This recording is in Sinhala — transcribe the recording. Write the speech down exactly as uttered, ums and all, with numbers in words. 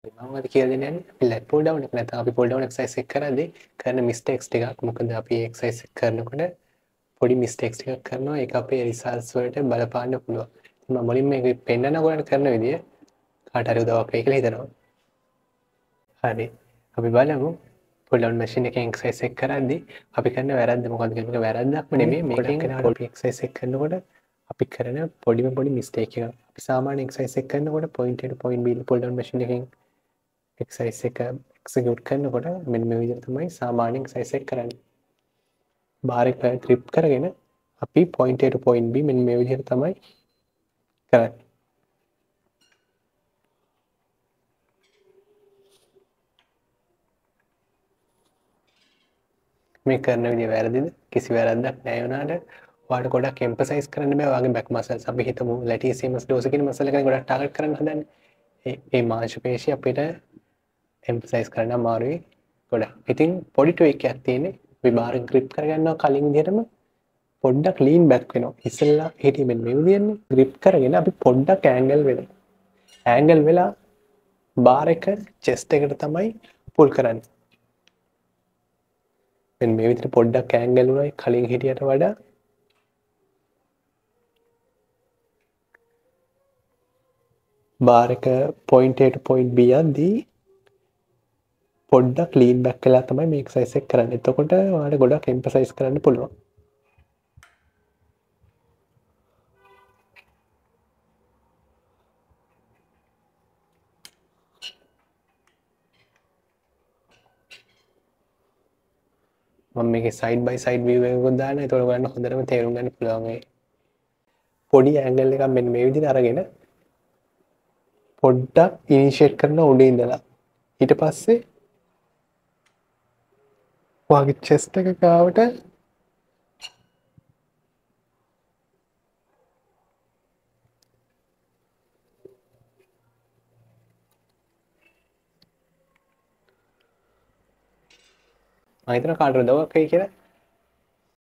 මම අද කියලා දෙන්නේ අපි ලැට් පුල් ඩවුන් එක නැත්නම් අපි පුල් ඩවුන් එක්සර්සයිස් එක කරද්දී කරන මිස්ටේක්ස් ටිකක්. මොකද අපි එක්සර්සයිස් එක කරනකොට පොඩි මිස්ටේක්ස් ටිකක් කරනවා. ඒක අපේ රිසල්ට්ස් වලට බලපාන්න පුළුවන්. මම මුලින්ම මේක පෙන්නන ඔයගලන්ට කරන විදිය කාට හරි උදව්වක් වෙයි කියලා හිතනවා. හරි. අපි බලමු පුල් ඩවුන් මැෂින් එකෙන් එක්සර්සයිස් එක කරද්දී අපි කරන වැරද්ද මොකක්ද කියලා. මේක වැරද්දක්ම නෙමෙයි. මේකෙන් අපි එක්සර්සයිස් එක කරනකොට අපි කරන පොඩිම පොඩි මිස්ටේක් එකක්. අපි සාමාන්‍ය එක්සර්සයිස් එක කරනකොට point A to point B pull down machine එකෙන් එක්සයිස් එක එක්සිකියුට් කරනකොට මෙන්න මේ විදිහට තමයි සාමාන්‍ය එක්සයිස් එක කරන්නේ. බාර් එක ග්‍රිප් කරගෙන අපි point A to point B මෙන්න මේ විදිහට තමයි කරන්නේ. මේ කරන විදිහ වැරදිද? කිසි වැරද්දක් නැහැ වුණාට ඔයාලට ගොඩක් එම්ෆසයිස් කරන්න බෑ ඔයාගේ බැක් මසල්ස්. අපි හිතමු ලැටිසියමස් ඩෝර්ස කියන මසල් එකෙන් ගොඩක් ටාගට් කරන්න හදන්නේ. ඒ ඒ මාංශ පේශිය අපිට එම්ෆසයිස් කරන්න අමාරුයි ගොඩක්. ඉතින් පොඩි ට්වික් එකක් තියෙන්නේ. අපි බාර් එක ග්‍රිප් කරගන්නවා කලින් විදිහටම පොඩ්ඩක් ලීන් බැක් වෙනවා. ඉස්සෙල්ලා හිටියේ මෙන්න මේ විදිහනේ. ග්‍රිප් කරගෙන අපි පොඩ්ඩක් ඇන්ගල් වෙනවා. ඇන්ගල් වෙලා බාර් එක චෙස්ට් එකට තමයි පුල් කරන්නේ. මෙන්න මේ විදිහට පොඩ්ඩක් ඇන්ගල් වුණා කලින් හිටියට වඩා. බාර් එක point A to point B යද්දී පොඩ්ඩක් ලීන් බැක් වෙලා තමයි මේ එක්සර්සයිස් එක කරන්නේ. එතකොට ඔයාලට ගොඩක් එම්ෆසයිස් කරන්න පුළුවන්. මම මේකේ සයිඩ් බයි සයිඩ් view එකකුත් දාන්න. ඒතකොට ඔයගොල්ලන්ට හොඳටම තේරුම් ගන්න පුළුවන් වෙයි. පොඩි ඇන්ගල් එකක් මෙන්න මේ විදිහට අරගෙන පොඩ්ඩක් ඉනිෂিয়েට් කරන උඩින් ඉඳලා ඊට පස්සේ ඔයාගේ chest එක ගාවට මම හිතනවා කාටද උදව්වක් වෙයි කියලා.